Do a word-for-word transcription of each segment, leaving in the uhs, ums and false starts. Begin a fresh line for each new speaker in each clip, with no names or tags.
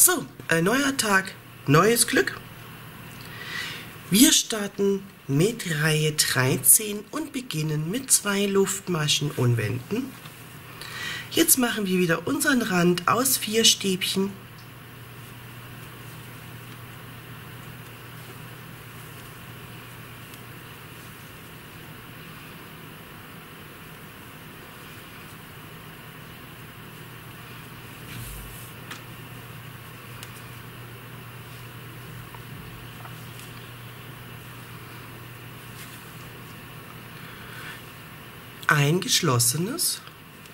So, ein neuer Tag, neues Glück. Wir starten mit Reihe dreizehn und beginnen mit zwei Luftmaschen und Wenden. Jetzt machen wir wieder unseren Rand aus vier Stäbchen. Ein geschlossenes,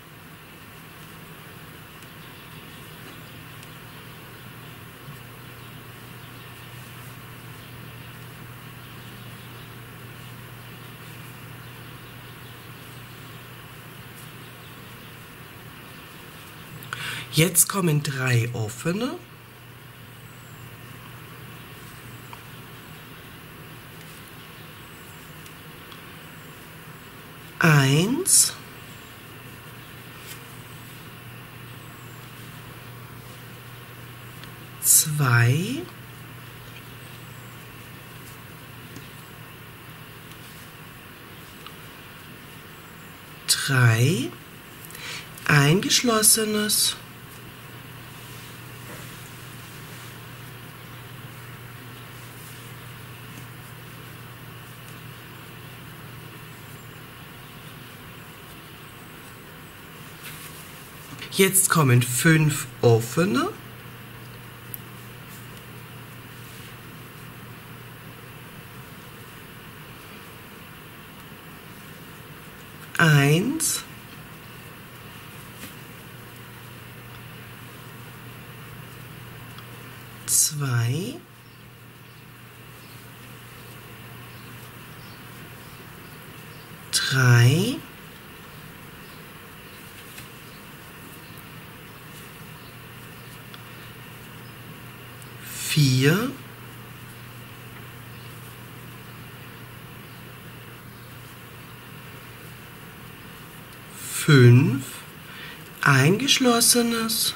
jetzt kommen drei offene, eins, zwei, drei, ein geschlossenes, jetzt kommen fünf offene, eins, zwei, drei, vier, fünf, ein geschlossenes,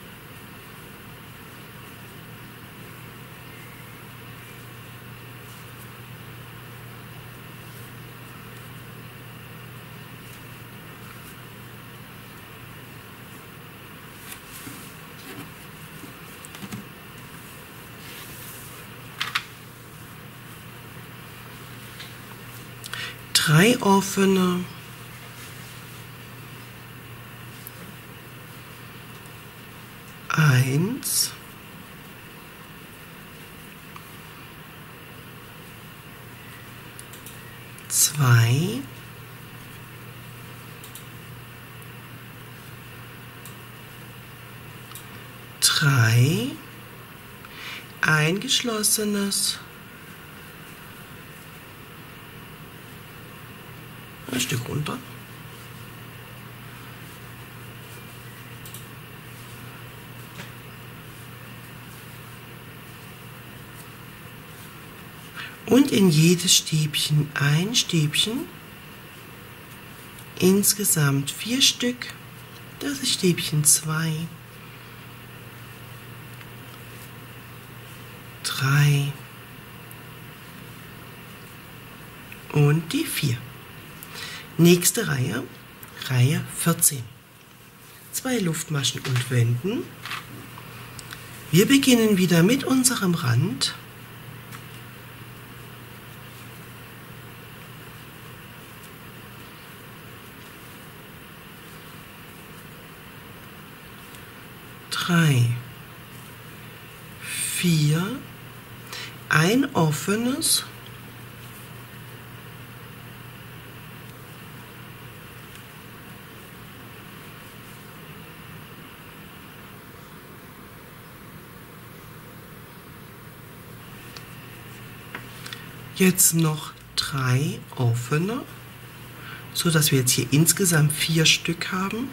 drei offene, eins, zwei, drei, ein geschlossenes, ein Stück runter, und in jedes Stäbchen ein Stäbchen, insgesamt vier Stück, das ist Stäbchen zwei, drei und die vier. Nächste Reihe, Reihe vierzehn. Zwei Luftmaschen und Wenden. Wir beginnen wieder mit unserem Rand. Drei, vier, ein offenes, jetzt noch drei offene, so dass wir jetzt hier insgesamt vier Stück haben.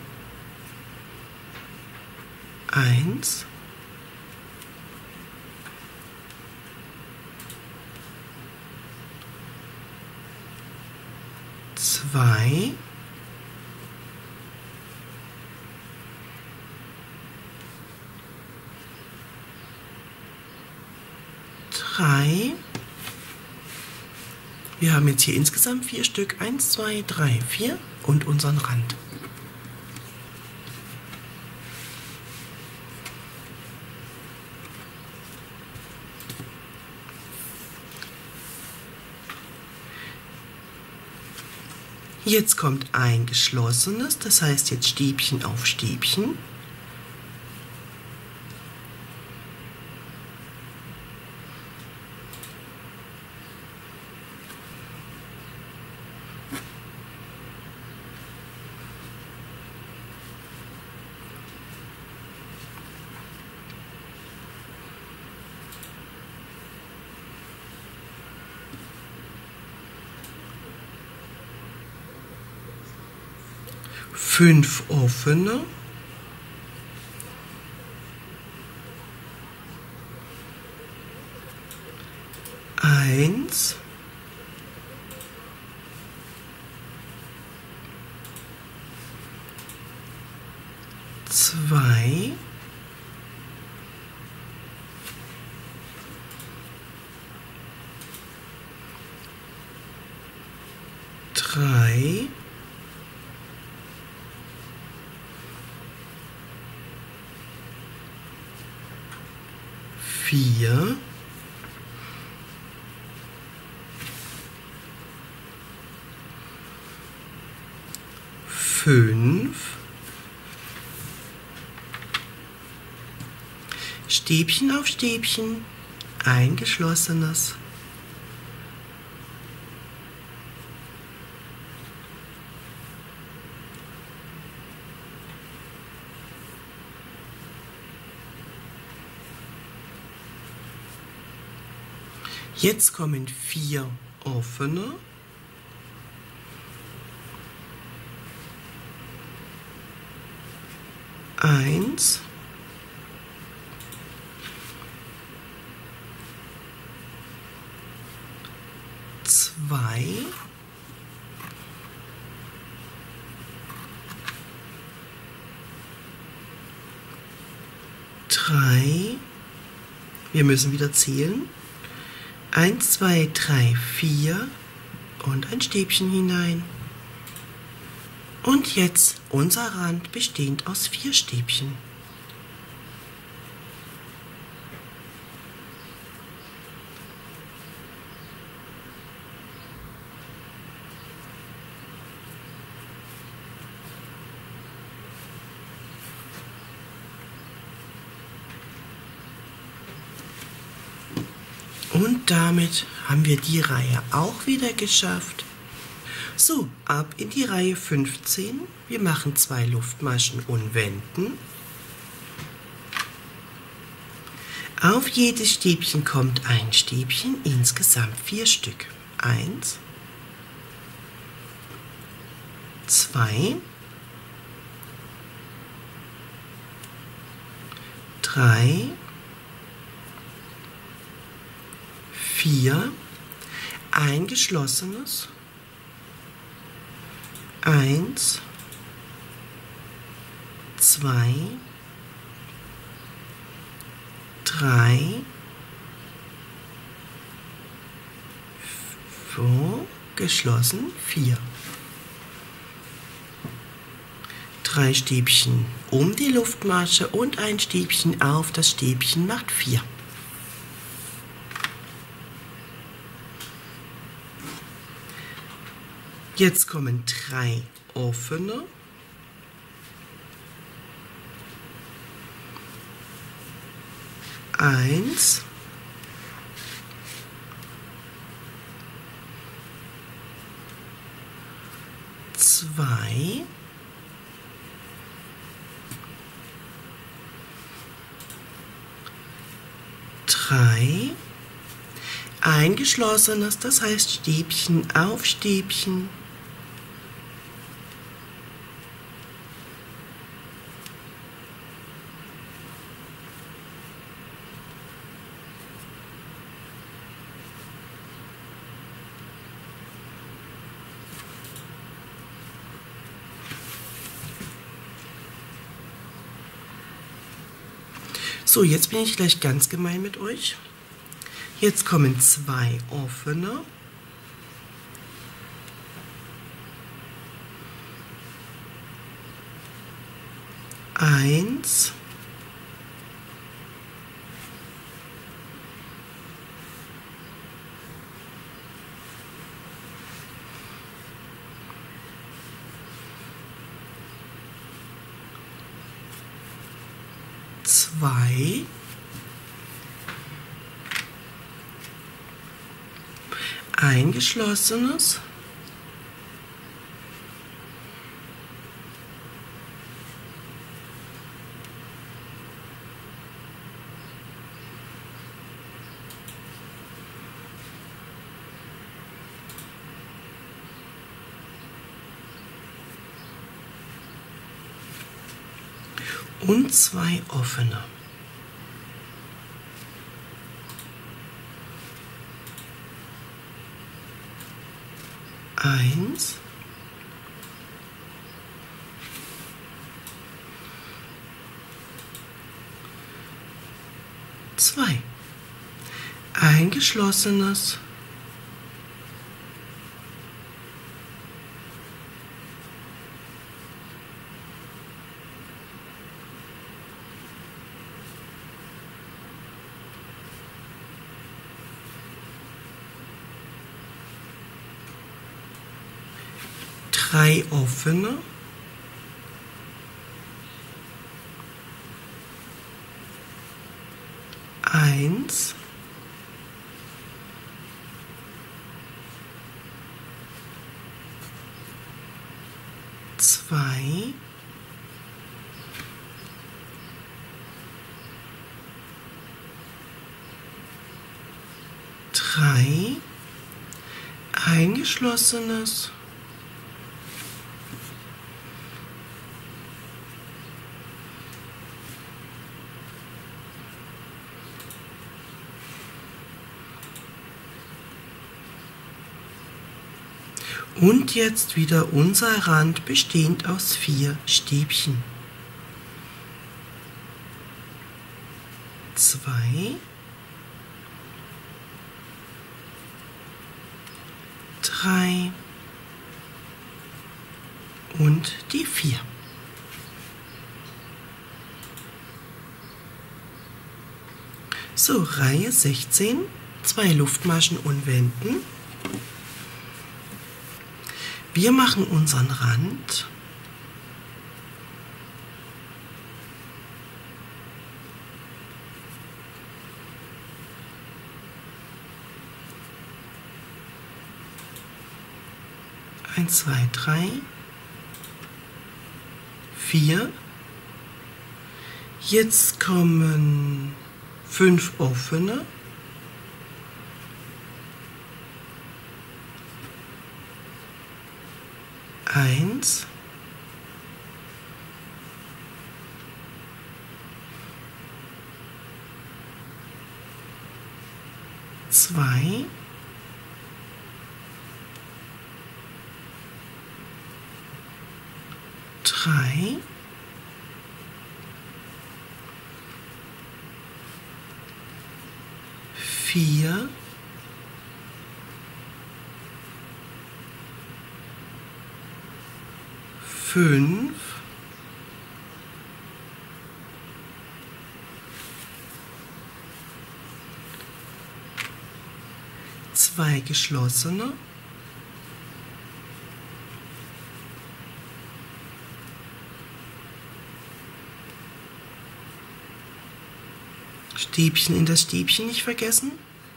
Eins, zwei, drei. Wir haben jetzt hier insgesamt vier Stück. eins, zwei, drei, vier und unseren Rand. Jetzt kommt ein geschlossenes, das heißt jetzt Stäbchen auf Stäbchen. Fünf offene, eins, zwei, drei, vier, fünf, Stäbchen auf Stäbchen, ein geschlossenes, jetzt kommen vier offene, eins, zwei, drei, wir müssen wieder zählen, eins, zwei, drei, vier und ein Stäbchen hinein. Und jetzt unser Rand bestehend aus vier Stäbchen. Und damit haben wir die Reihe auch wieder geschafft. So, ab in die Reihe fünfzehn. Wir machen zwei Luftmaschen und wenden. Auf jedes Stäbchen kommt ein Stäbchen, insgesamt vier Stück. Eins, zwei, drei, vier, ein geschlossenes, eins, zwei, drei, vier, geschlossen, vier. Drei Stäbchen um die Luftmasche und ein Stäbchen auf das Stäbchen macht vier. Jetzt kommen drei offene, eins, zwei, drei, ein geschlossenes, das heißt Stäbchen auf Stäbchen, so, jetzt bin ich gleich ganz gemein mit euch. Jetzt kommen zwei offene. Eins. Zwei. Ein geschlossenes. Und zwei offene. Eins. Zwei. Ein geschlossenes. Drei offene. Eins. Zwei. Drei. Ein geschlossenes. Und jetzt wieder unser Rand bestehend aus vier Stäbchen. Zwei, drei und die vier. So, Reihe sechzehn, zwei Luftmaschen umwenden. Wir machen unseren Rand eins, zwei, drei, vier. Jetzt kommen fünf offene. Eins, zwei, drei, vier, fünf, zwei geschlossene, Stäbchen in das Stäbchen nicht vergessen.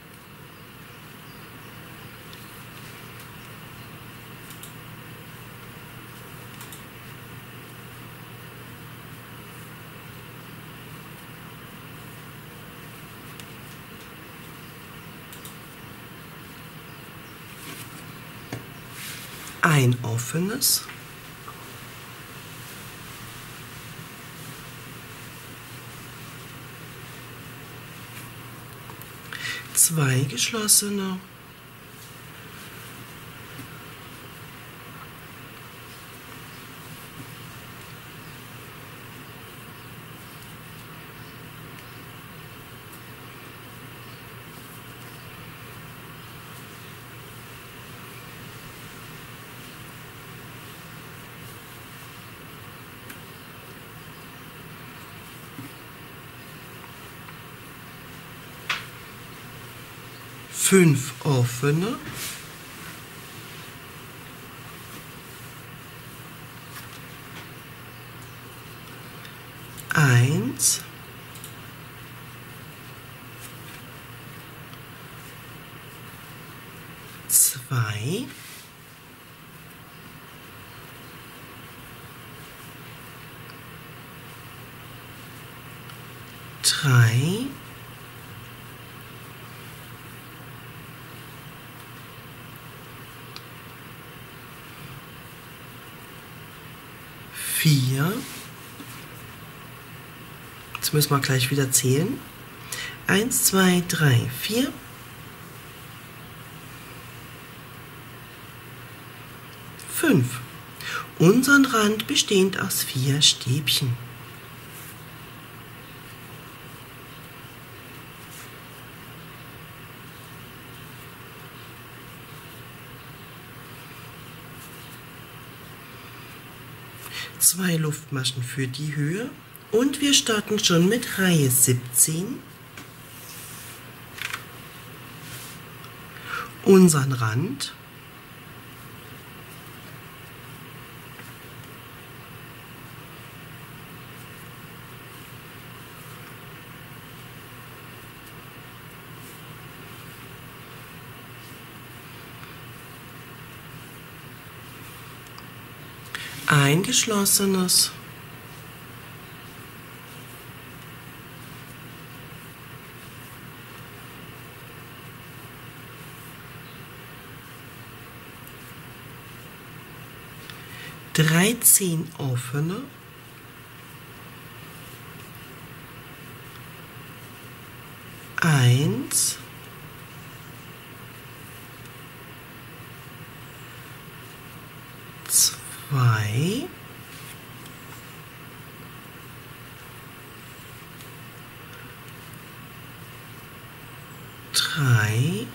Ein offenes, zwei geschlossene, fünf offene, eins, zwei, drei, vier, jetzt müssen wir gleich wieder zählen, eins, zwei, drei, vier, fünf. Unser Rand besteht aus vier Stäbchen. Zwei Luftmaschen für die Höhe und wir starten schon mit Reihe siebzehn. Unseren Rand. Ein geschlossenes, dreizehn offene, eins, zwei, drei,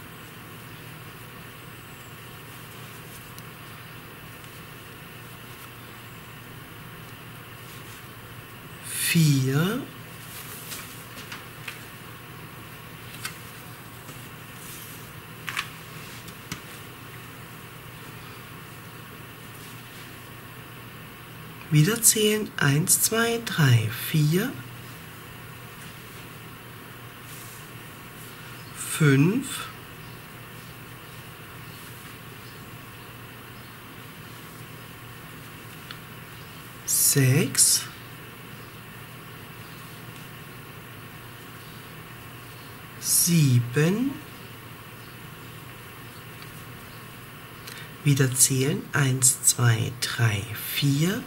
vier, wieder zählen, eins, zwei, drei, vier, fünf, sechs, sieben, wieder zählen, eins, zwei, drei, vier,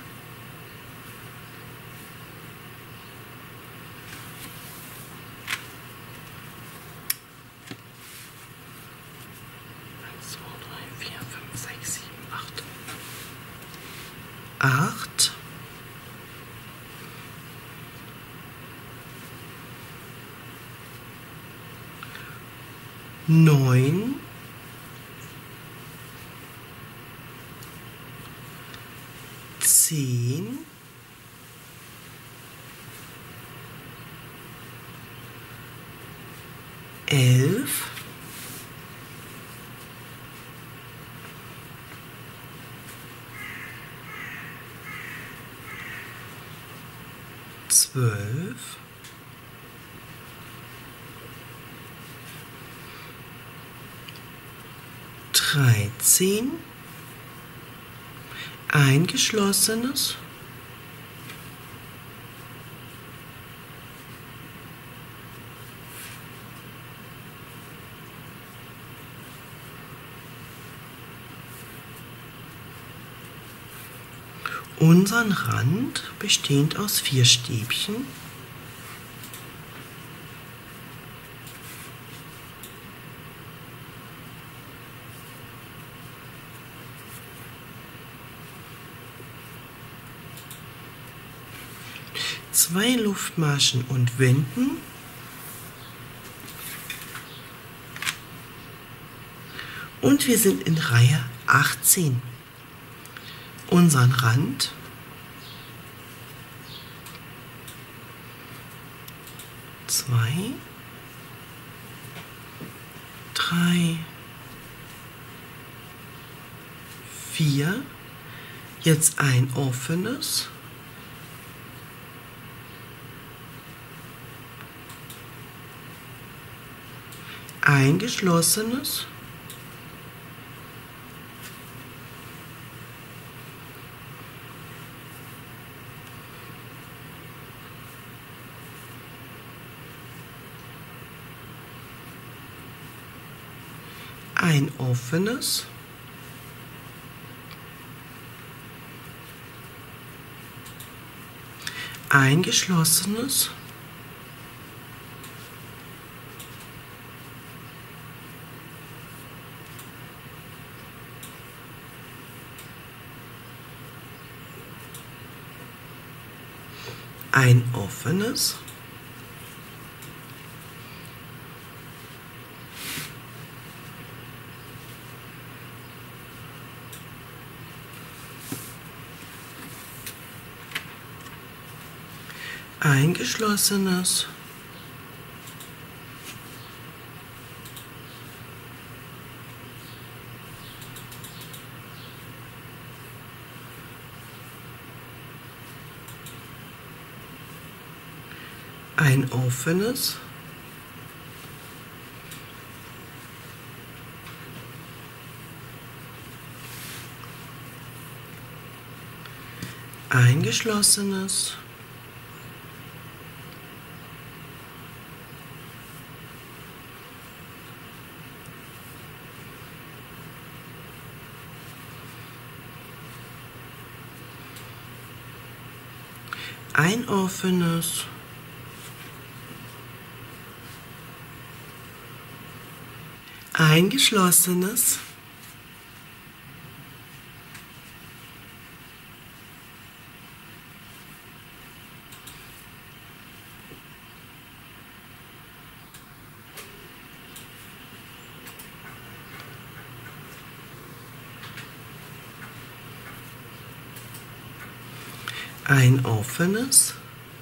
acht, neun, zehn, elf, zwölf, dreizehn, ein geschlossenes, unseren Rand bestehend aus vier Stäbchen, zwei Luftmaschen und Wenden, und wir sind in Reihe achtzehn. Unseren Rand, zwei, drei, vier. Jetzt ein offenes. Ein geschlossenes. Ein offenes. Ein geschlossenes. Ein offenes. Ein geschlossenes. Ein offenes. Ein geschlossenes. Ein offenes. Ein geschlossenes. Ein offenes.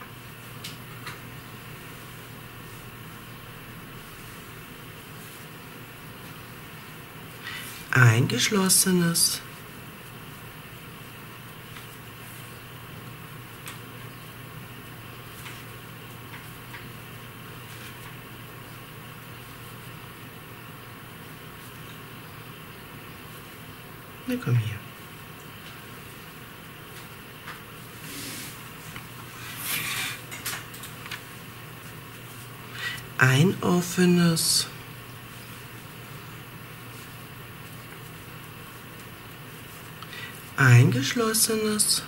Ein geschlossenes. Na komm her. Ein offenes. Ein geschlossenes.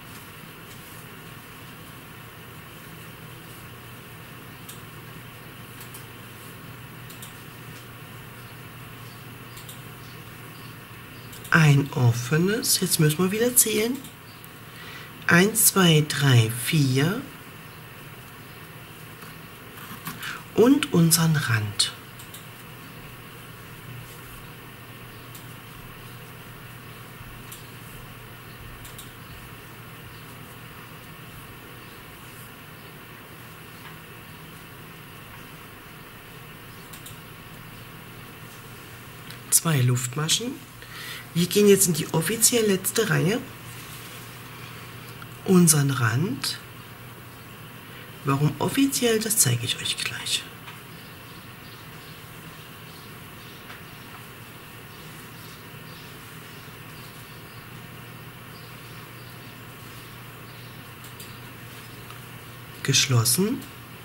Ein offenes. Jetzt müssen wir wieder zählen. Eins, zwei, drei, vier. Und unseren Rand. Zwei Luftmaschen. Wir gehen jetzt in die offiziell letzte Reihe. Unseren Rand. Warum offiziell, das zeige ich euch gleich. Geschlossen.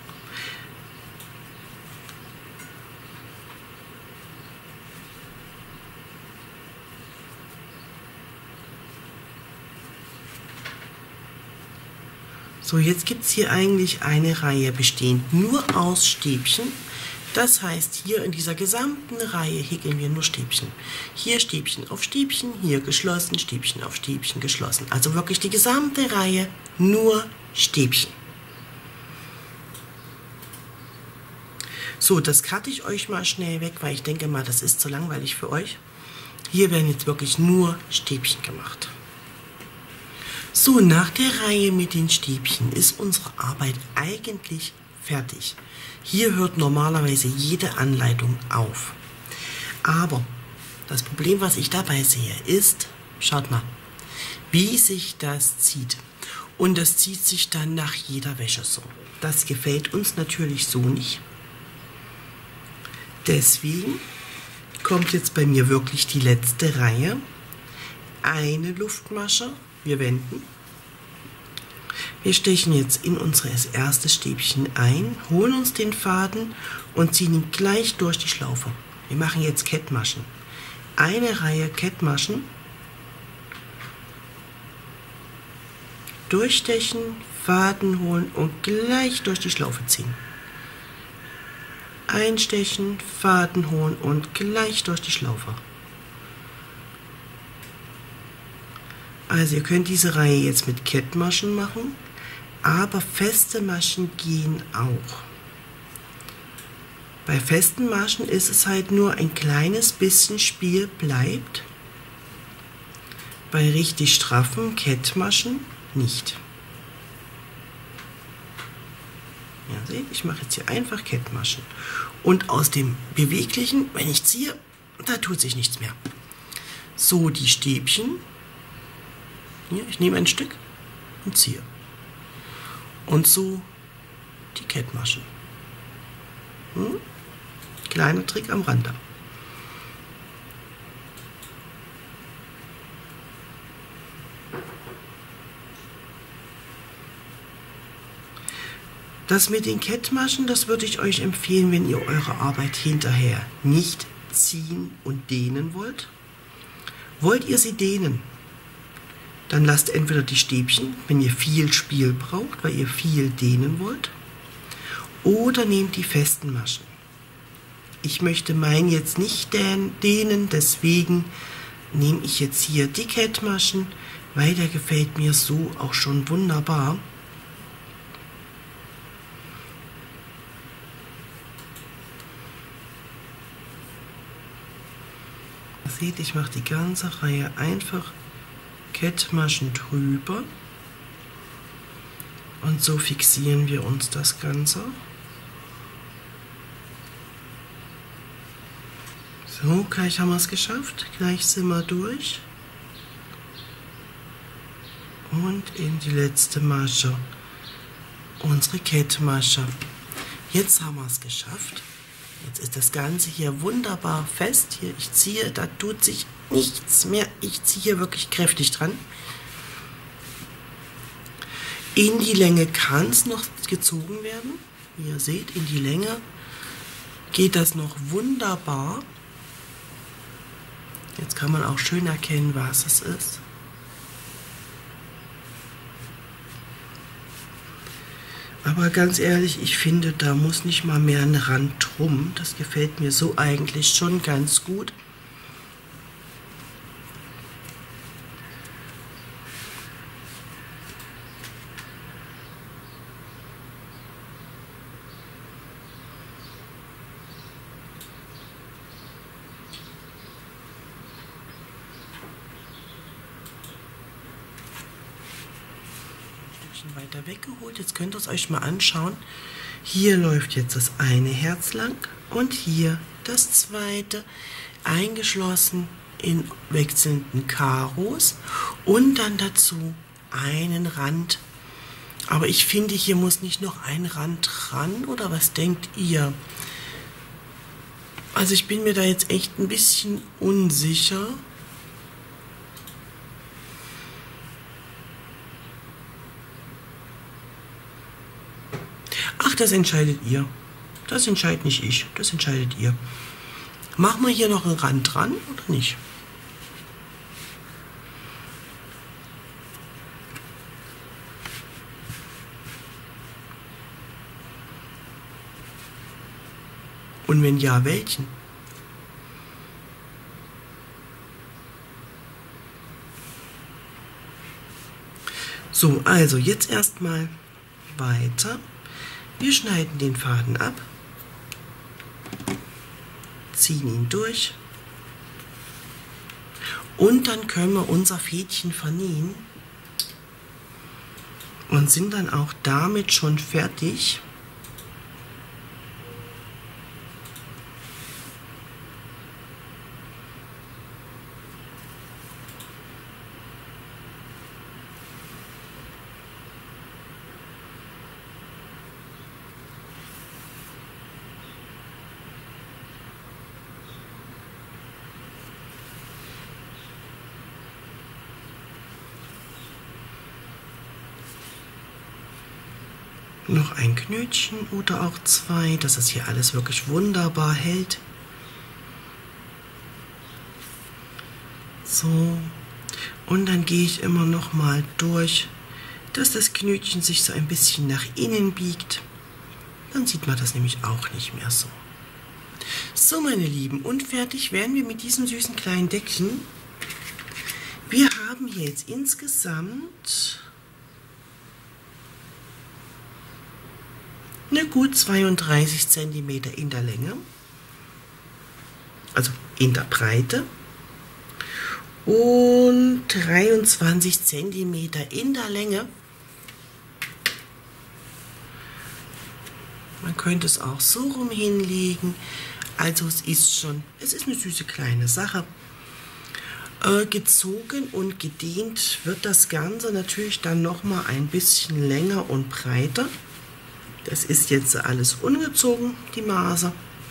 So, jetzt gibt es hier eigentlich eine Reihe bestehend nur aus Stäbchen. Das heißt, hier in dieser gesamten Reihe häkeln wir nur Stäbchen. Hier Stäbchen auf Stäbchen, hier geschlossen, Stäbchen auf Stäbchen, geschlossen. Also wirklich die gesamte Reihe nur Stäbchen. So, das cutte ich euch mal schnell weg, weil ich denke mal, das ist zu langweilig für euch. Hier werden jetzt wirklich nur Stäbchen gemacht. So, nach der Reihe mit den Stäbchen ist unsere Arbeit eigentlich fertig. Hier hört normalerweise jede Anleitung auf. Aber das Problem, was ich dabei sehe, ist, schaut mal, wie sich das zieht. Und das zieht sich dann nach jeder Wäsche so. Das gefällt uns natürlich so nicht. Deswegen kommt jetzt bei mir wirklich die letzte Reihe. Eine Luftmasche, wir wenden. Wir stechen jetzt in unser erstes Stäbchen ein, holen uns den Faden und ziehen ihn gleich durch die Schlaufe. Wir machen jetzt Kettmaschen. Eine Reihe Kettmaschen, durchstechen, Faden holen und gleich durch die Schlaufe ziehen. Einstechen, Faden holen und gleich durch die Schlaufe. Also ihr könnt diese Reihe jetzt mit Kettmaschen machen, aber feste Maschen gehen auch. Bei festen Maschen ist es halt nur ein kleines bisschen Spiel bleibt. Bei richtig straffen Kettmaschen nicht. Ja, seht, ich mache jetzt hier einfach Kettmaschen. Und aus dem Beweglichen, wenn ich ziehe, da tut sich nichts mehr. So, die Stäbchen. Hier, ich nehme ein Stück und ziehe. Und so die Kettmaschen. Hm? Kleiner Trick am Rande. Das mit den Kettmaschen, das würde ich euch empfehlen, wenn ihr eure Arbeit hinterher nicht ziehen und dehnen wollt. Wollt ihr sie dehnen, dann lasst entweder die Stäbchen, wenn ihr viel Spiel braucht, weil ihr viel dehnen wollt, oder nehmt die festen Maschen. Ich möchte meinen jetzt nicht dehnen, deswegen nehme ich jetzt hier die Kettmaschen, weil der gefällt mir so auch schon wunderbar. Seht, ich mache die ganze Reihe einfach Kettmaschen drüber und so fixieren wir uns das Ganze. So, gleich haben wir es geschafft, gleich sind wir durch und in die letzte Masche unsere Kettmasche. Jetzt haben wir es geschafft. Jetzt ist das Ganze hier wunderbar fest. Hier, ich ziehe, da tut sich nichts mehr. Ich ziehe hier wirklich kräftig dran. In die Länge kann es noch gezogen werden. Wie ihr seht, in die Länge geht das noch wunderbar. Jetzt kann man auch schön erkennen, was es ist. Aber ganz ehrlich, ich finde, da muss nicht mal mehr ein Rand drum. Das gefällt mir so eigentlich schon ganz gut. Weiter weggeholt. Jetzt könnt ihr es euch mal anschauen. Hier läuft jetzt das eine Herz lang und hier das zweite, eingeschlossen in wechselnden Karos und dann dazu einen Rand. Aber ich finde, hier muss nicht noch ein Rand ran, oder was denkt ihr? Also ich bin mir da jetzt echt ein bisschen unsicher. Ach, das entscheidet ihr. Das entscheidet nicht ich, das entscheidet ihr. Machen wir hier noch einen Rand dran oder nicht? Und wenn ja, welchen? So, also jetzt erstmal weiter. Wir schneiden den Faden ab, ziehen ihn durch und dann können wir unser Fädchen vernähen und sind dann auch damit schon fertig. Noch ein Knötchen oder auch zwei, dass das hier alles wirklich wunderbar hält. So, und dann gehe ich immer noch mal durch, dass das Knötchen sich so ein bisschen nach innen biegt. Dann sieht man das nämlich auch nicht mehr so. So, meine Lieben, und fertig werden wir mit diesem süßen kleinen Deckchen. Wir haben hier jetzt insgesamt eine gut zweiunddreißig Zentimeter in der Länge, also in der Breite, und dreiundzwanzig Zentimeter in der Länge. Man könnte es auch so rum hinlegen. Also es ist schon, es ist eine süße kleine Sache. Äh, gezogen und gedehnt wird das Ganze natürlich dann noch mal ein bisschen länger und breiter. Das ist jetzt alles ungezogen, die Maße.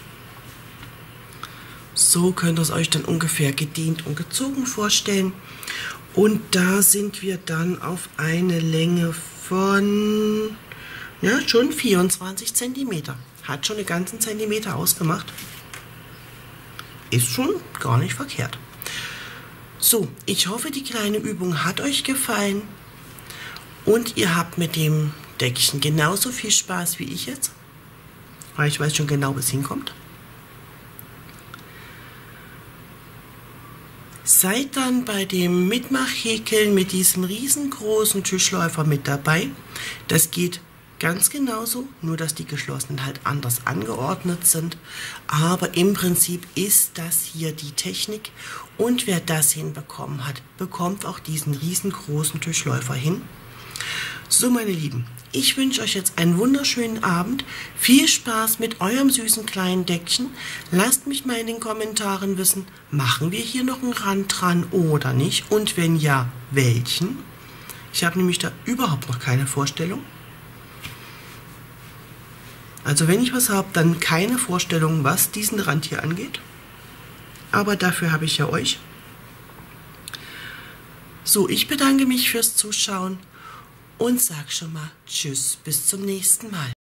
So könnt ihr es euch dann ungefähr gedehnt und gezogen vorstellen. Und da sind wir dann auf eine Länge von, ja, schon vierundzwanzig Zentimeter. Hat schon einen ganzen Zentimeter ausgemacht. Ist schon gar nicht verkehrt. So, ich hoffe, die kleine Übung hat euch gefallen. Und ihr habt mit dem Deckchen genauso viel Spaß wie ich jetzt. Weil ich weiß schon genau, wo es hinkommt. Seid dann bei dem Mitmachhäkeln mit diesem riesengroßen Tischläufer mit dabei. Das geht ganz genauso, nur dass die geschlossenen halt anders angeordnet sind. Aber im Prinzip ist das hier die Technik. Und wer das hinbekommen hat, bekommt auch diesen riesengroßen Tischläufer hin. So, meine Lieben, ich wünsche euch jetzt einen wunderschönen Abend. Viel Spaß mit eurem süßen kleinen Deckchen. Lasst mich mal in den Kommentaren wissen, machen wir hier noch einen Rand dran oder nicht? Und wenn ja, welchen? Ich habe nämlich da überhaupt noch keine Vorstellung. Also wenn ich was habe, dann keine Vorstellung, was diesen Rand hier angeht. Aber dafür habe ich ja euch. So, ich bedanke mich fürs Zuschauen und sag schon mal Tschüss, bis zum nächsten Mal.